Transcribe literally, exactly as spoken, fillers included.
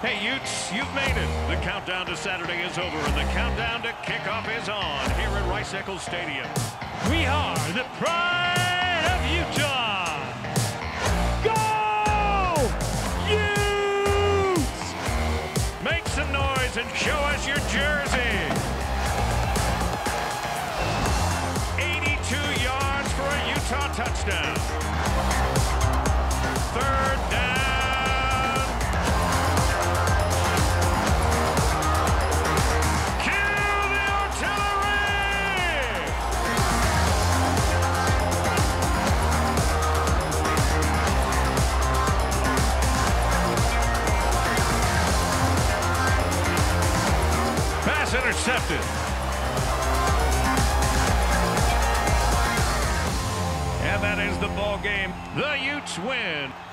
Hey, Utes, you've made it. The countdown to Saturday is over, and the countdown to kickoff is on here at Rice-Eccles Stadium. We are the pride of Utah. Go, Utes! Make some noise and show us your jersey. eighty-two yards for a Utah touchdown. Third down. Intercepted. And that is the ball game. The Utes win.